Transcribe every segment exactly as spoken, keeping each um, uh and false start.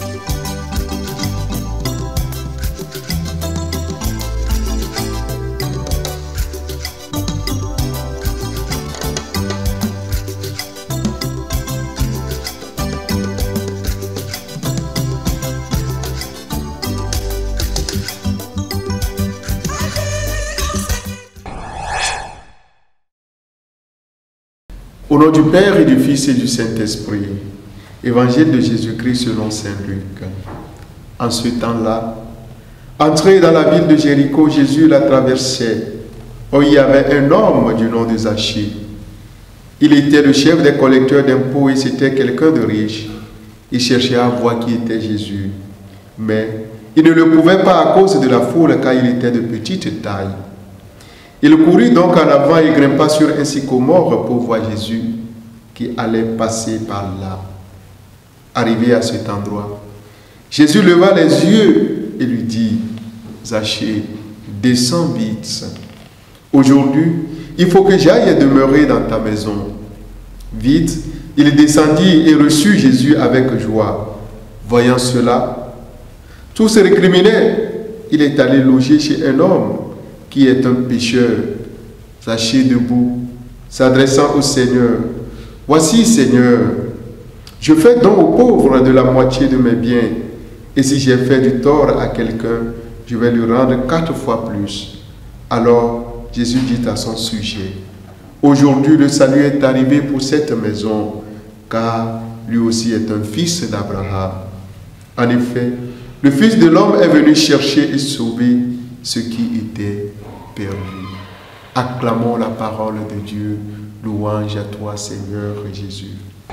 Au nom du Père et du Fils et du Saint-Esprit, Évangile de Jésus-Christ selon saint Luc. En ce temps-là, entré dans la ville de Jéricho, Jésus la traversait, où il y avait un homme du nom de Zachée. Il était le chef des collecteurs d'impôts et c'était quelqu'un de riche. Il cherchait à voir qui était Jésus, mais il ne le pouvait pas à cause de la foule, car il était de petite taille. Il courut donc en avant et grimpa sur un sycomore pour voir Jésus qui allait passer par là. Arrivé à cet endroit, Jésus leva les yeux et lui dit, « Zachée, descends vite. Aujourd'hui, il faut que j'aille demeurer dans ta maison. » Vite, il descendit et reçut Jésus avec joie. Voyant cela, tous se récriminaient. Il est allé loger chez un homme qui est un pécheur. Zachée debout, s'adressant au Seigneur, « Voici, Seigneur, je fais don aux pauvres de la moitié de mes biens, et si j'ai fait du tort à quelqu'un, je vais lui rendre quatre fois plus. » Alors Jésus dit à son sujet, « Aujourd'hui le salut est arrivé pour cette maison, car lui aussi est un fils d'Abraham. En effet, le Fils de l'homme est venu chercher et sauver ce qui était perdu. » Acclamons la parole de Dieu. Louange à toi, Seigneur Jésus.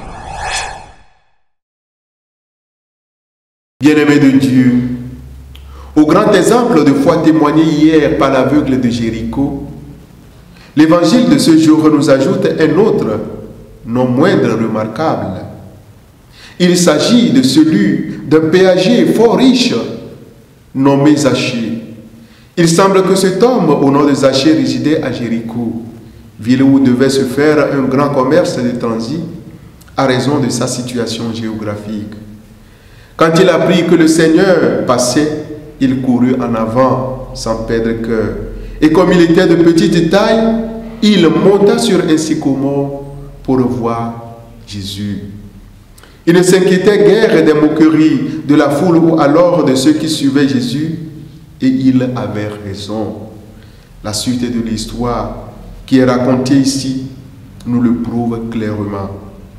Bien-aimés de Dieu, au grand exemple de foi témoigné hier par l'aveugle de Jéricho, l'évangile de ce jour nous ajoute un autre, non moindre remarquable. Il s'agit de celui d'un péager fort riche, nommé Zachée. Il semble que cet homme, au nom de Zachée, résidait à Jéricho, ville où devait se faire un grand commerce de transit à raison de sa situation géographique. Quand il apprit que le Seigneur passait, il courut en avant sans perdre cœur. Et comme il était de petite taille, il monta sur un sycomore pour voir Jésus. Il ne s'inquiétait guère des moqueries de la foule ou alors de ceux qui suivaient Jésus, et il avait raison. La suite de l'histoire qui est racontée ici nous le prouve clairement.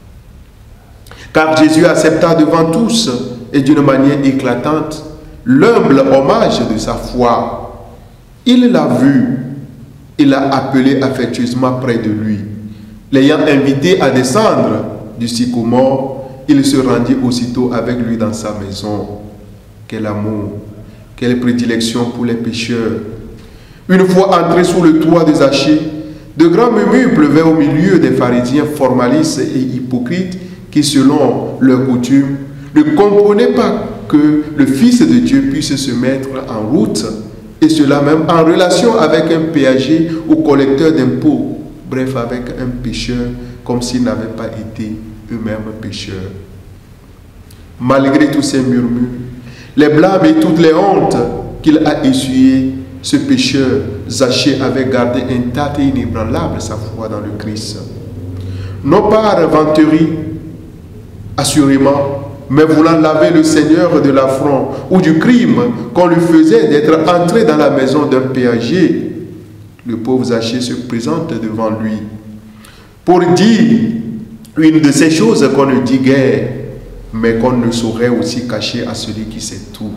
Car Jésus accepta devant tous et d'une manière éclatante l'humble hommage de sa foi. Il l'a vu et l'a appelé affectueusement près de lui. L'ayant invité à descendre du sycomore, il se rendit aussitôt avec lui dans sa maison. Quel amour, quelle prédilection pour les pécheurs. Une fois entré sous le toit de Zachée, de grands murmures pleuvaient au milieu des pharisiens formalistes et hypocrites qui, selon leur coutume, ne comprenaient pas que le Fils de Dieu puisse se mettre en route, et cela même en relation avec un péager ou collecteur d'impôts, bref, avec un pécheur, comme s'ils n'avaient pas été eux-mêmes pécheurs. Malgré tous ces murmures, les blâmes et toutes les hontes qu'il a essuyées, ce pécheur, Zachée, avait gardé intacte et inébranlable sa foi dans le Christ. Non par vanterie, assurément, mais voulant laver le Seigneur de l'affront ou du crime qu'on lui faisait d'être entré dans la maison d'un péager, le pauvre Zachée se présente devant lui pour dire une de ces choses qu'on ne dit guère, mais qu'on ne saurait aussi cacher à celui qui sait tout.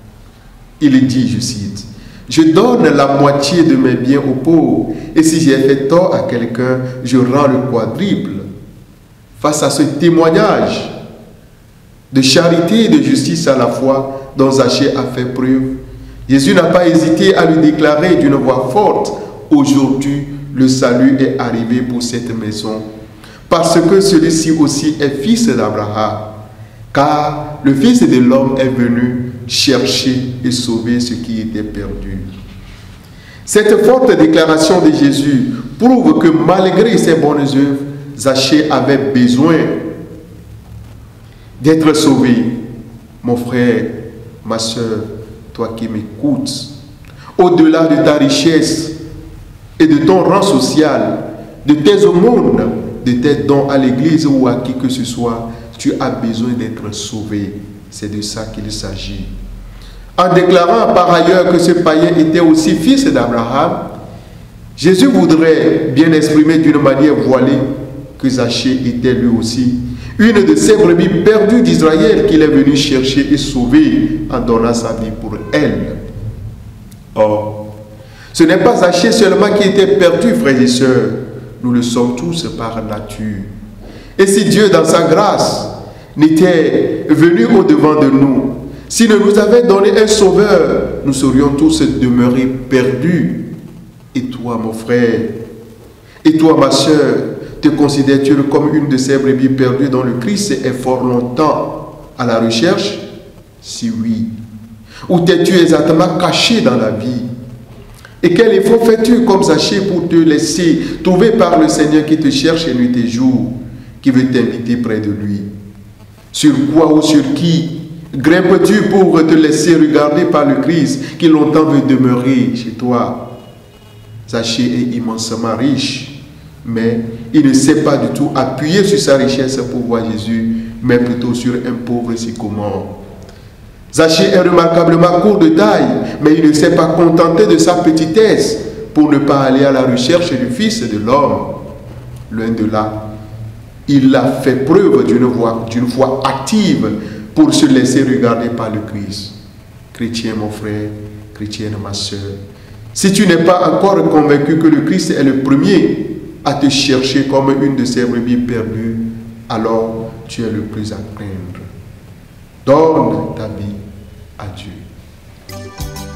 Il dit, je cite, « Je donne la moitié de mes biens aux pauvres, et si j'ai fait tort à quelqu'un, je rends le quadruple. » Face à ce témoignage de charité et de justice à la fois dont Zachée a fait preuve, Jésus n'a pas hésité à lui déclarer d'une voix forte, « Aujourd'hui, le salut est arrivé pour cette maison, parce que celui-ci aussi est fils d'Abraham, car le Fils de l'homme est venu chercher et sauver ce qui était perdu. » Cette forte déclaration de Jésus prouve que malgré ses bonnes œuvres, Zachée avait besoin d'être sauvé. Mon frère, ma soeur, toi qui m'écoutes, au-delà de ta richesse et de ton rang social, de tes aumônes, de tes dons à l'église ou à qui que ce soit, tu as besoin d'être sauvé. C'est de ça qu'il s'agit. En déclarant par ailleurs que ce païen était aussi fils d'Abraham, Jésus voudrait bien exprimer d'une manière voilée que Zachée était lui aussi une de ces brebis perdues d'Israël qu'il est venu chercher et sauver en donnant sa vie pour elle. Or, ce n'est pas Zachée seulement qui était perdu, frères et sœurs. Nous le sommes tous par nature. Et si Dieu, dans sa grâce, n'était venu au-devant de nous, s'il ne nous avait donné un sauveur, nous serions tous demeurés perdus. Et toi, mon frère, et toi, ma soeur, te considères-tu comme une de ces brebis perdues dont le Christ est fort longtemps à la recherche? Si oui. Ou t'es-tu exactement caché dans la vie? Et quel effort fais-tu comme Zachée pour te laisser trouver par le Seigneur qui te cherche nuit et jour, qui veut t'inviter près de lui? Sur quoi ou sur qui grimpes-tu pour te laisser regarder par le Christ qui longtemps veut demeurer chez toi? Zachée est immensement riche, mais il ne sait pas du tout appuyer sur sa richesse pour voir Jésus, mais plutôt sur un pauvre sycomore. Zachée est remarquablement court de taille, mais il ne s'est pas contenté de sa petitesse pour ne pas aller à la recherche du Fils de l'homme. Loin de là, il a fait preuve d'une voix, d'une foi active pour se laisser regarder par le Christ. Chrétien, mon frère, chrétienne, ma soeur, si tu n'es pas encore convaincu que le Christ est le premier à te chercher comme une de ces brebis perdues, alors tu es le plus à craindre. Donne ta vie à Dieu.